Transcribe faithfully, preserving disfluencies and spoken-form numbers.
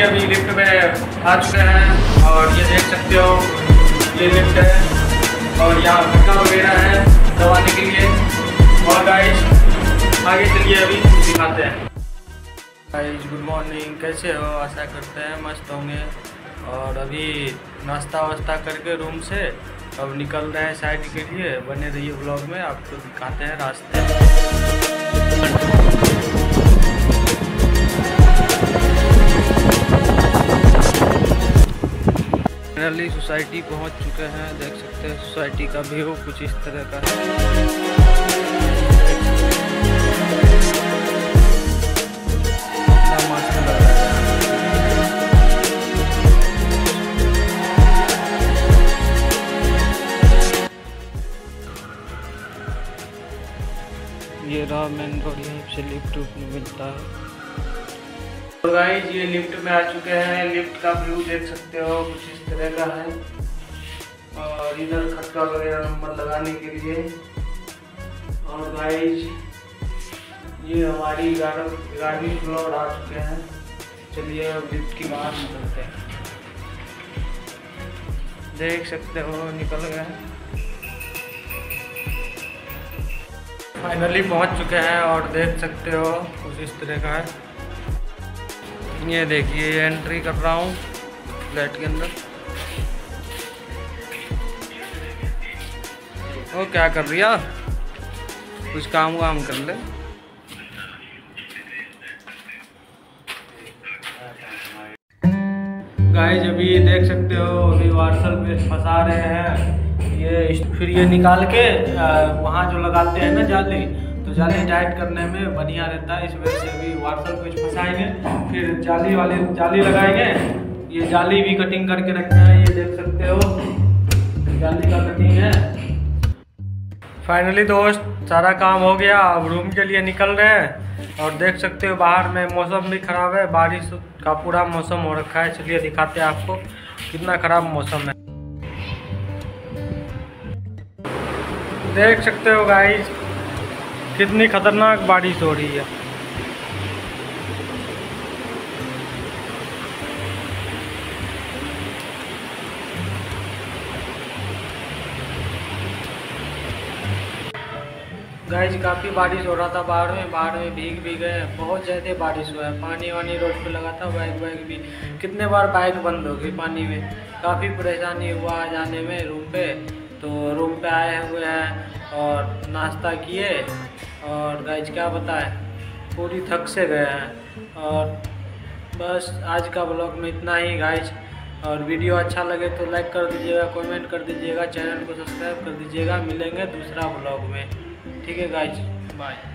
अभी लिफ्ट में आ चुके हैं और ये देख सकते हो ये लिफ्ट है और यहाँ धक्का वगैरह है दबाने के लिए। और गाइस आगे चलिए अभी दिखाते हैं। गाइस गुड मॉर्निंग, कैसे हो? आशा करते हैं मस्त होंगे। और अभी नाश्ता वास्ता करके रूम से अब निकल रहे हैं साइड के लिए। बने रहिए ब्लॉग में, आपको दिखाते हैं रास्ते। फाइनली सोसाइटी पहुंच चुके हैं। देख सकते हैं सोसाइटी का व्यू कुछ इस तरह का है। मस्त लग रहा है। ये रहा मेन रोड, यहीं से लिफ्ट मिलता है। तो गाइस ये लिफ्ट में आ चुके हैं। लिफ्ट का व्यू देख सकते हो कुछ इस तरह का है। और इधर खटका वगैरह नंबर लगाने के लिए। और गाइस ये हमारी ग्यारहवीं फ्लोर आ चुके हैं। चलिए अब लिफ्ट की बाहर निकलते हैं। देख सकते हो निकल गए हैं। फाइनली पहुंच चुके हैं और देख सकते हो कुछ इस तरह का है। ये देखिए एंट्री कर रहा हूँ फ्लैट के अंदर। ओ क्या कर रही है? कुछ काम वाम कर ले। गाइस अभी देख सकते हो अभी वार्सल पे फंसा रहे हैं ये। फिर ये निकाल के वहाँ जो लगाते हैं ना जाली, तो जाली टाइट करने में बढ़िया रहता है। इस वजह से अभी वार्सल कुछ फंसाएंगे, फिर जाली वाले जाली लगाएंगे। ये जाली भी कटिंग करके रखे हैं, ये देख सकते हो जाली का कटिंग है। फाइनली दोस्त सारा काम हो गया, अब रूम के लिए निकल रहे हैं। और देख सकते हो बाहर में मौसम भी ख़राब है, बारिश का पूरा मौसम हो रखा है। चलिए दिखाते हैं आपको कितना ख़राब मौसम है। देख सकते हो गाइस कितनी खतरनाक बारिश हो रही है। गाइस काफ़ी बारिश हो रहा था बाहर में, बाहर में भीग भी गए। बहुत ज़्यादा बारिश हुआ है, पानी वानी रोड पे लगा था। बाइक वाइक भी कितने बार बाइक बंद हो गई पानी में। काफ़ी परेशानी हुआ जाने में रूम पे। तो रूम पे आए हुए हैं और नाश्ता किए। और गाइस क्या बताएं, पूरी थक से गए हैं। और बस आज का ब्लॉग में इतना ही गाइस। और वीडियो अच्छा लगे तो लाइक कर दीजिएगा, कमेंट कर दीजिएगा, चैनल को सब्सक्राइब कर दीजिएगा। मिलेंगे दूसरा ब्लॉग में। ठीक है गाइस, बाय।